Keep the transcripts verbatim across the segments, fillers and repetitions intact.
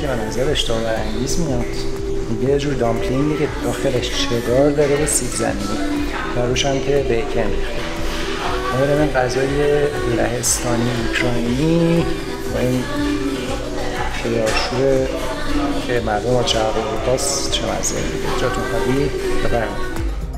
که به نظر اشتباه برانگیز میاد. یه جور دامپلینگی که داخلش چدار داره و سیب زمینی و روش هم که بیکن ریخته. حالا این غذای لهستانی اوکراینی و این خیارشور که مردم شرق اروپاست چه مزه میده. جاتون خالی بفرمایید.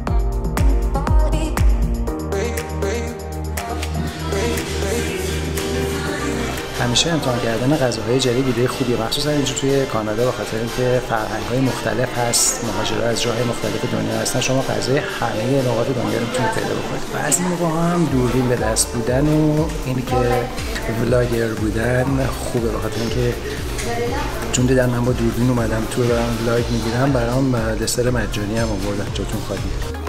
همیشه امتحان کردن غذاهای جدید ایده خوبیه، مخصوصا اینجا توی کانادا، به خاطر اینکه فرهنگ‌های مختلف هست، مهاجرا از جاهای مختلف دنیا هستن، شما غذای همه نقاط دنیا رو میتونید پیدا بکنید. بعضی موقع هم دوربین به دست بودن و اینی که ولاگر بودن خوبه، به خاطر اینکه چون دیدن من با دوربین اومدم تو برام ولاگ میگیرم، برام دسر مجانی هم آوردن. جاتون خالیه.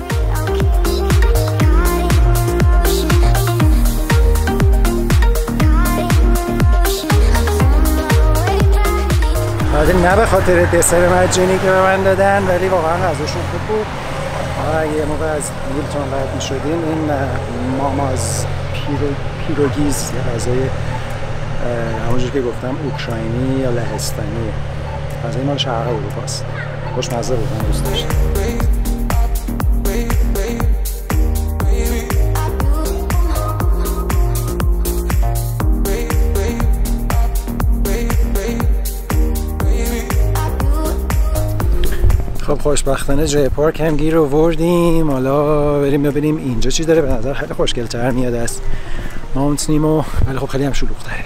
نه به خاطر دسر مجانی که به من دادن، ولی واقعا غذاشون خوب بود. اگه یه موقع از میلتون رد می‌شدین، این ماماز پیرو پیروگیز یه غذای همونجور که گفتم اوکراینی یا لهستانی، غذای مال شرق اروپاست. خوشمزه بود، من دوست داشتم. خب خوشبختانه جای پارک هم گیر آوردیم. حالا بریم ببینیم اینجا چی داره. به نظر خیلی خوشگل‌تر میاد از ماونت نیمو، ولی خب خیلی هم شلوغ‌تره.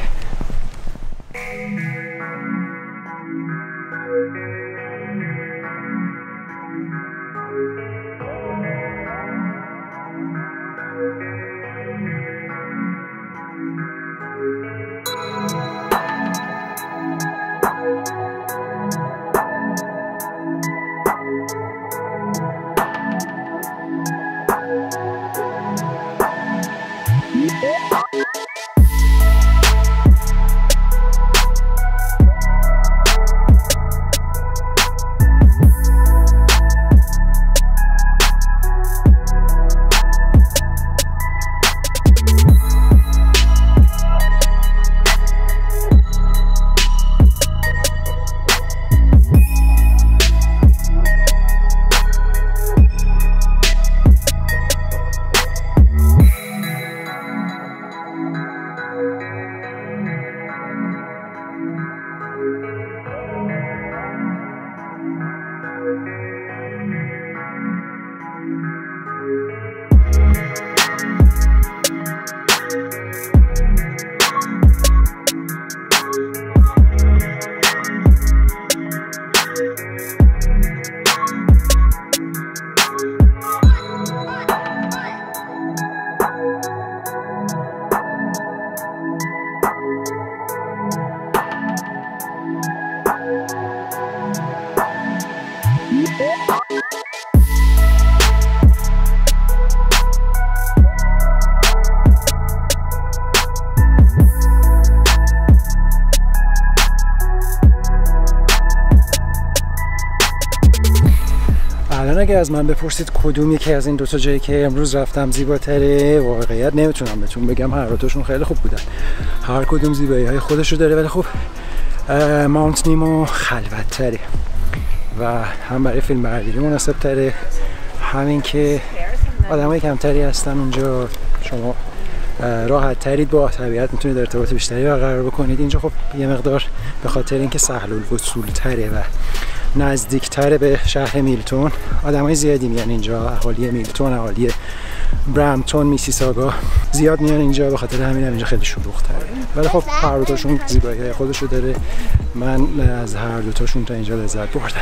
الان اگه از من بپرسید کدوم یکی از این دوتا جایی که امروز رفتم زیباتره، واقعیت نمیتونم بهتون بگم. هر دوتاشون خیلی خوب بودن، هر کدوم زیبایی های خودشو داره، ولی خب ماونت نیمو خلوت تره و هم برای فیلم برداری مناسب تره، همین که آدمای کمتری هستن اونجا، شما راحت ترید با طبیعت میتونید ارتباط بیشتری برقرار بکنید. اینجا خب یه مقدار به خاطر اینکه سهل الوصول تره و نزدیکتر به شهر میلتون، آدمای زیادی میان اینجا، اهالی میلتون، اهالی برامپتون، میسیساگا زیاد میان اینجا، به خاطر همین هم اینجا خیلی شلوغ تره. ولی خب هر دو تاشون زیبایی های خودشو داره. من از هر دو تاشون تا اینجا لذت بردم.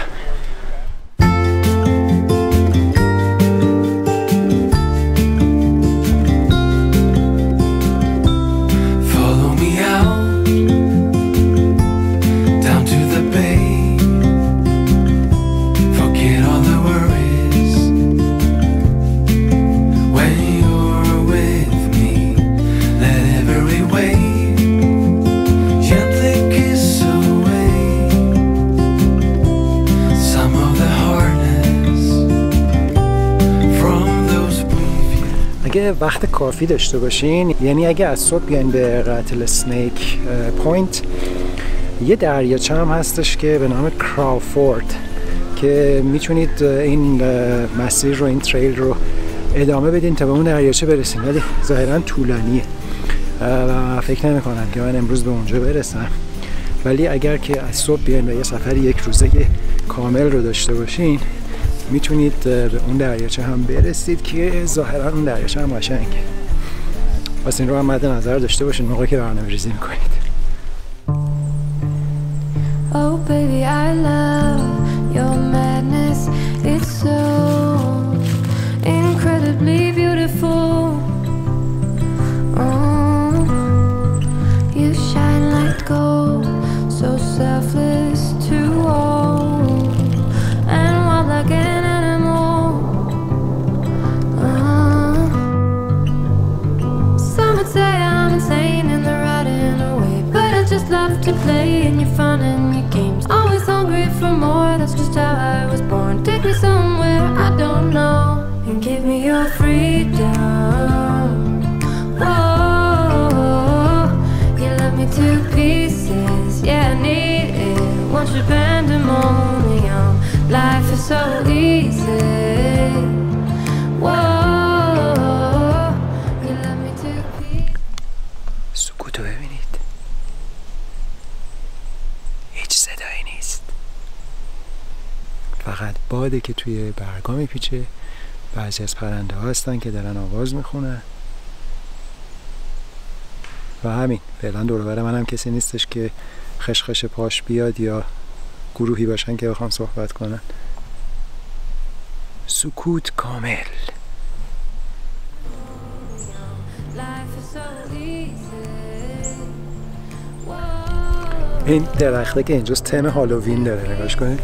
اگه وقت کافی داشته باشین، یعنی اگه از صبح بیاین به راتل سنیک پوینت یه دریاچه هم هستش که به نام کرافورد که میتونید این مسیر رو، این تریل رو ادامه بدین تا به اون دریاچه برسین، ولی ظاهرا طولانیه و فکر نمی کنم که من امروز به اونجا برسم. ولی اگر که از صبح بیاین و یه سفر یک روزه کامل رو داشته باشین میتونید به اون دریاچه هم برسید که ظاهرا اون دریاچه هم قشنگه. پس این رو هم مد نظر داشته باشین موقعی که برنامه‌ریزی میکنید. Oh baby, I love your madness. It's so incredibly beautiful. Oh, you shine like gold, so selfless to all, and wild like an animal. Oh, some would say I'm insane in the right and the way, but I just love to play in your fun and your games. Always hungry for more, that's just how I was born. Take me somewhere I don't know and give me your freedom. Whoa, you love me to pieces, yeah I need it. Want your pandemonium, life is so easy. Whoa, you love me to pieces. سکوتو ببینید، هیچ صدایی نیست، فقط باده که توی برگا میپیچه. بعضی از پرنده ها هستن که دارن آواز میخونن و همین. فعلا دور و بر من هم کسی نیستش که خشخش پاش بیاد یا گروهی باشن که بخوام صحبت کنن. سکوت کامل. این درخته که اینجاست تم هالووین داره، نگاش کنید.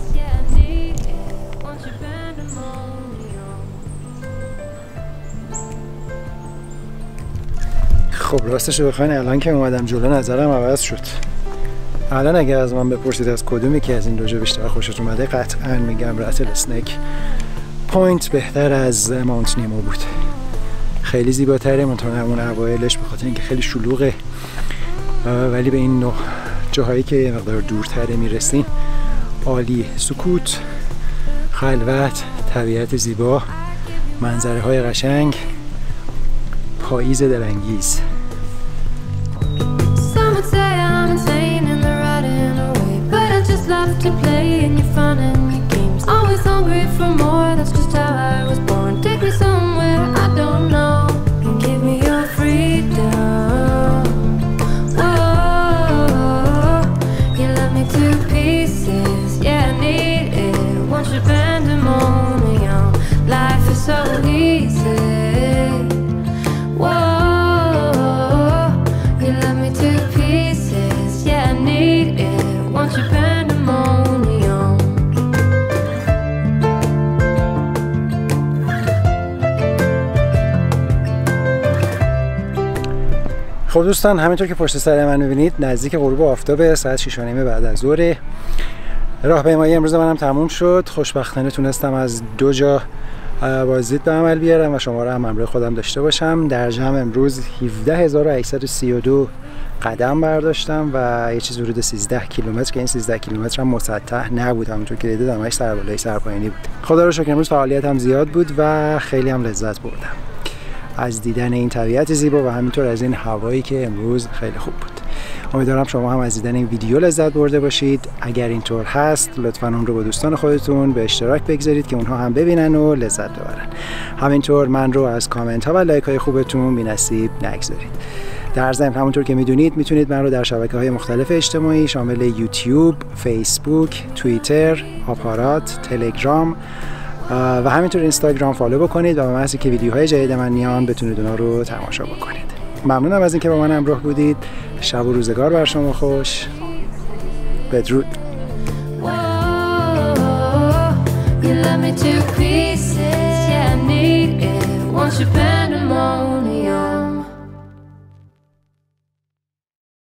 خب راستش رو بخواین الان که اومدم جلو نظرم عوض شد. الان اگر از من بپرسید از کدومی که از این دو جا بیشتر خوشت اومده، قطعا میگم راتل اسنیک پوینت بهتر از ماونت نیمو بود. خیلی زیباتره، منطقه همون اوایلش به خاطر اینکه خیلی شلوغه، ولی به این نوع جاهایی که یه مقدار دورتره میرسین عالیه. سکوت، خلوت، طبیعت زیبا، منظره های قشنگ، پاییز دلانگیز. To play in your fun and your games. Always hungry for more, that's just how I was born. Take me somewhere I don't know and give me your freedom. Whoa, you love me to pieces, yeah I need it. Want your pandemonium, life is so easy. Whoa, you love me to pieces, yeah I need it. Want your pandemonium. خب دوستان، همینطور که پشت سر من می‌بینید نزدیک غروب آفتاب، ساعت شش و نیم بعد از ظهر. راهپیمایی امروز منم تموم شد. خوشبختانه تونستم از دو جا بازدید به عمل بیارم و شما رو هم همراه خودم داشته باشم. در جمع امروز هفده هزار و هشتصد و سی و دو قدم برداشتم و یه چیز حدود سیزده کیلومتر که این سیزده کیلومتر هم مسطح نبود، همونطور که دیدید همش سربالایی سرپایینی بود. خدا رو شکر امروز فعالیت هم زیاد بود و خیلی هم لذت بردم از دیدن این طبیعت زیبا و همینطور از این هوایی که امروز خیلی خوب بود. امیدوارم شما هم از دیدن این ویدیو لذت برده باشید. اگر اینطور هست لطفاً اون رو با دوستان خودتون به اشتراک بگذارید که اونها هم ببینن و لذت ببرن. همینطور من رو از کامنت ها و لایک های خوبتون بی‌نصیب نگذارید. در ضمن همونطور که میدونید میتونید من رو در شبکه‌های مختلف اجتماعی شامل یوتیوب، فیسبوک، توییتر، آپارات، تلگرام و همینطور اینستاگرام فالو بکنید و به محضی که ویدیوهای جدید من میان بتونید اونا رو تماشا بکنید. ممنونم از اینکه با من همراه بودید. شب و روزگار بر شما خوش. بدرود. You love me to pieces, yeah I need it. Want your pandemonium.